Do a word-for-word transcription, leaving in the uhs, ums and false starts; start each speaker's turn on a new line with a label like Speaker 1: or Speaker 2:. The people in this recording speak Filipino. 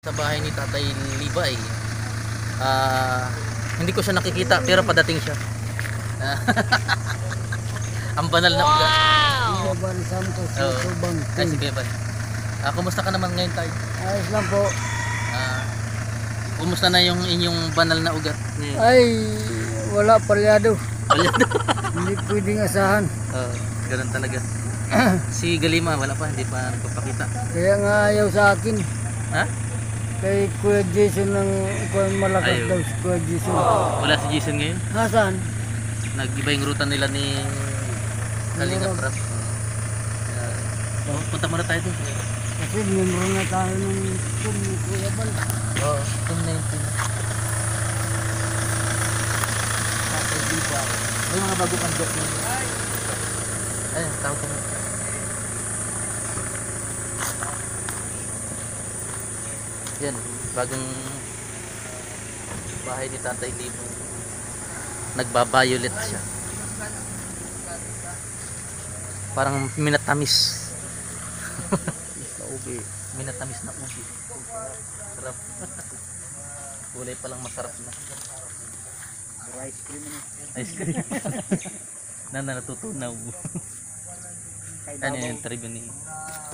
Speaker 1: Sa bahay ni Tatay Libay, ah hindi ko siya nakikita pero padating siya. Ah, ang banal na ugat.
Speaker 2: Wow! Ban Santos,
Speaker 1: Oo.
Speaker 2: Subang.
Speaker 1: Ay, sige ba? Ah, kumusta ka naman ngayon, Tay?
Speaker 2: Ayos lang po.
Speaker 1: Ah, kumusta na yung inyong banal na ugat ngayon?
Speaker 2: Ay, wala palyado.
Speaker 1: Palyado.
Speaker 2: Hindi pwedeng asahan.
Speaker 1: Oo, ganun talaga. Si Galima, wala pa, hindi pa nagpapakita.
Speaker 2: Kaya nga ayaw sa akin.
Speaker 1: Ha?
Speaker 2: Kay Kuya Jason ng Kuya malakas
Speaker 1: Ayaw.
Speaker 2: daw si Kuya Jason.
Speaker 1: Wala si Jason ngayon.
Speaker 2: Hasan?
Speaker 1: Nag-iba yung ruta nila ni Kalinga
Speaker 2: Meron.
Speaker 1: Prab. Uh, oh, punta muna tayo dun.
Speaker 2: Kasi membro na tayo ng team ni Kuya Bal.
Speaker 1: Oo, oh, team nineteen. Tatay Libay. May mga bago kang joke na. Ayun, tawag ko na. Yan, bagong bahay ni Tatay Libay. Nagba-violet siya. Parang minatamis. Na ubi. Minatamis na ubi. Sarap. Kulay palang masarap na.
Speaker 2: Ice cream na.
Speaker 1: Ice cream. Na natutunaw. Ano yung tribo ni